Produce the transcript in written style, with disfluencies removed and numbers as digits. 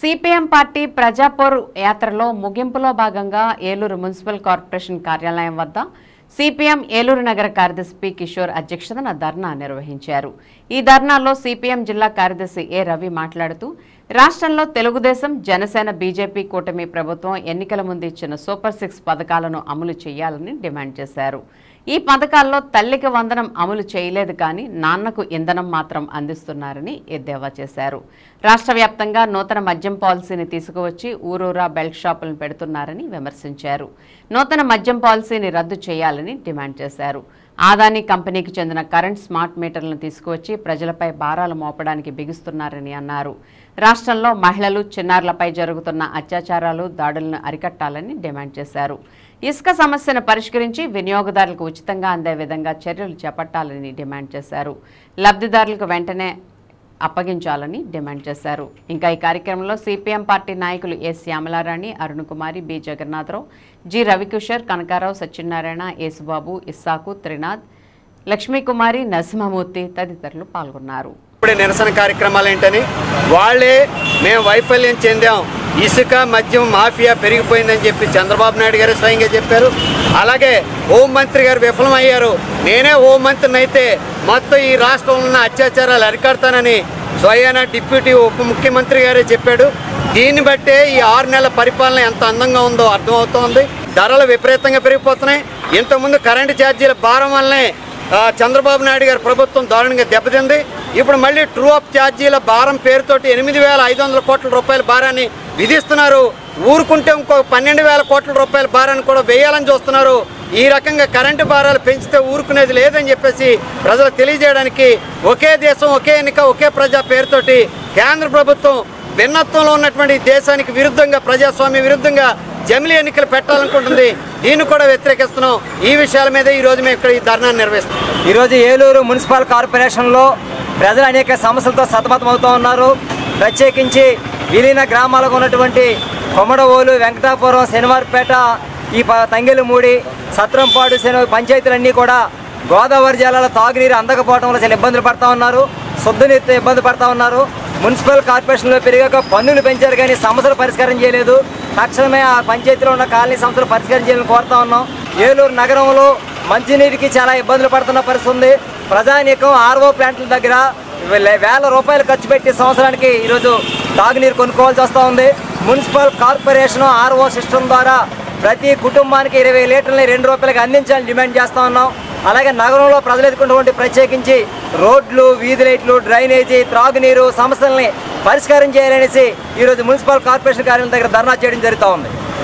CPM party ప్రజాపోరు యాత్రలో ముగింపులో భాగంగా ఏలూరు మున్సిపల్ కార్పొరేషన్ కార్యాలయం వద్ద సిపిఎం ఏలూరు నగర కార్యదర్శి పి కిషోర్ అధ్యక్షతన ధర్నా నిర్వహించారు. ఈ ధర్నాలో సిపిఎం జిల్లా కార్యదర్శి ఏ రవి మాట్లాడుతూ రాష్ట్రంలో తెలుగుదేశం, జనసేన, బీజేపీ కూటమి ప్రభుత్వం ఎన్నికల ముందు ఇచ్చిన సూపర్ 6 పథకాలను అమలు చేయాలని డిమాండ్ చేశారు. ఈ పథకాల్లో తల్లికి వందనం అమలు చేయలేదు కానీ నాన్నకు ఇంధనం మాత్రం అందిస్తున్నారని ఎద్దేవా చేశారు. రాష్ట్ర వ్యాప్తంగా నూతన మద్యం పాలసీని తీసుకువచ్చి ఊరూరా బెల్ట్ షాపులను పెడుతున్నారని విమర్శించారు. నూతన మద్యం పాలసీని రద్దు చేయాలని డిమాండ్ చేశారు. ఆదాని కంపెనీకి చెందిన కరెంట్ స్మార్ట్ మీటర్లను తీసుకువచ్చి ప్రజలపై భారాలు మోపడానికి బిగిస్తున్నారని అన్నారు. రాష్ట్రంలో మహిళలు, చిన్నారులపై జరుగుతున్న అత్యాచారాలు, దాడులను అరికట్టాలని డిమాండ్ చేశారు. ఇసుక సమస్యను పరిష్కరించి వినియోగదారులకు ఉచితంగా అందే విధంగా చర్యలు చేపట్టాలని డిమాండ్ చేశారు. లబ్ధిదారులకు వెంటనే అప్పగించాలని డిమాండ్ చేశారు. ఇంకా ఈ కార్యక్రమంలో సిపిఎం పార్టీ నాయకులు A Shyamalarani, Arun Kumari, B Jagannatharao, G Ravikishore, Kanakarao, Satyanarayana, Yesubabu, Issaku, Trinath, Lakshmikumari, Narasimhamurthy తదితరులు పాల్గొన్నారు. ఇప్పుడు నిరసన కార్యక్రమాలు ఏంటని వాళ్ళే మేము వైఫల్యం చెందాం, ఇసుక మద్యం మాఫియా పెరిగిపోయిందని చెప్పి చంద్రబాబు నాయుడు గారు స్వయంగా చెప్పారు. అలాగే హోంమంత్రి గారు విఫలమయ్యారు. నేనే హోంమంత్రిని అయితే మొత్తం ఈ రాష్ట్రంలో ఉన్న అత్యాచారాలు అరికడతానని స్వయాన డిప్యూటీ ఉప ముఖ్యమంత్రి గారే చెప్పాడు. దీన్ని బట్టే ఈ 6 నెలల పరిపాలన ఎంత అందంగా ఉందో అర్థమవుతోంది. ధరలు విపరీతంగా పెరిగిపోతున్నాయి. ఇంతకుముందు కరెంటు ఛార్జీల భారం వల్లనే చంద్రబాబు నాయుడు గారి ప్రభుత్వం దారుణంగా దెబ్బతింది. ఇప్పుడు మళ్ళీ ట్రూ అప్ ఛార్జీల భారం పేరుతోటి 8,500 కోట్ల రూపాయల భారాన్ని విధిస్తున్నారు. ఊరుకుంటే ఇంకో 12,000 కోట్ల రూపాయల భారాన్ని కూడా వేయాలని చూస్తున్నారు. ఈ రకంగా కరెంటు భారాలు పెంచితే ఊరుకునేది లేదని చెప్పేసి ప్రజలు తెలియజేయడానికి ఒకే దేశం, ఒకే ఎన్నిక, ఒకే ప్రజా పేరుతోటి కేంద్ర ప్రభుత్వం భిన్నత్వంలో ఉన్నటువంటి దేశానికి విరుద్ధంగా, ప్రజాస్వామ్య విరుద్ధంగా జమిలీ ఎన్నికలు పెట్టాలనుకుంటుంది. దీన్ని కూడా వ్యతిరేకిస్తున్నాం. ఈ విషయాల మీద ఈరోజు మేము ఇక్కడ ఈ ధర్నాన్ని నిర్వహిస్తున్నాం. ఈరోజు ఏలూరు మున్సిపల్ కార్పొరేషన్లో ప్రజలు అనేక సమస్యలతో సతమతమవుతూ ఉన్నారు. ప్రత్యేకించి విలీన గ్రామాలకు ఉన్నటువంటి కొమడవోలు, వెంకటాపురం, శనివారపేట, ఈ తంగెలుమూడి, సత్రంపాడు పంచాయతీలన్నీ కూడా గోదావరి జిల్లాలో తాగునీరు అందకపోవడం వల్ల చాలా ఇబ్బందులు పడుతూ ఉన్నారు. శుద్ధనీరుతో ఇబ్బంది పడుతూ ఉన్నారు. మున్సిపల్ కార్పొరేషన్లో పెరిగాక పన్నులు పెంచారు కానీ సమస్యలు పరిష్కారం చేయలేదు. తక్షణమే ఆ పంచాయతీలో ఉన్న కాలనీ సమస్యలు పరిష్కారం చేయాలని కోరుతా ఉన్నాం. ఏలూరు నగరంలో మంచినీటికి చాలా ఇబ్బందులు పడుతున్న పరిస్థితి ఉంది. ప్రజానీకం ఆర్ఓ ప్లాంట్ల దగ్గర వేల రూపాయలు ఖర్చు పెట్టి సంవత్సరానికి ఈరోజు తాగునీరు కొనుక్కోవాల్సి వస్తూ ఉంది. మున్సిపల్ కార్పొరేషన్ ఆర్ఓ సిస్టమ్ ద్వారా ప్రతి కుటుంబానికి 20 లీటర్లని 2 రూపాయలకి అందించాలని డిమాండ్ చేస్తూ ఉన్నాం. అలాగే నగరంలో ప్రజలు ఎదుర్కొన్నటువంటి ప్రత్యేకించి రోడ్లు, వీధి లైట్లు, డ్రైనేజీ, త్రాగునీరు సమస్యల్ని పరిష్కారం చేయాలనేసి ఈరోజు మున్సిపల్ కార్పొరేషన్ కార్యాలయం దగ్గర ధర్నా చేయడం జరుగుతూ ఉంది.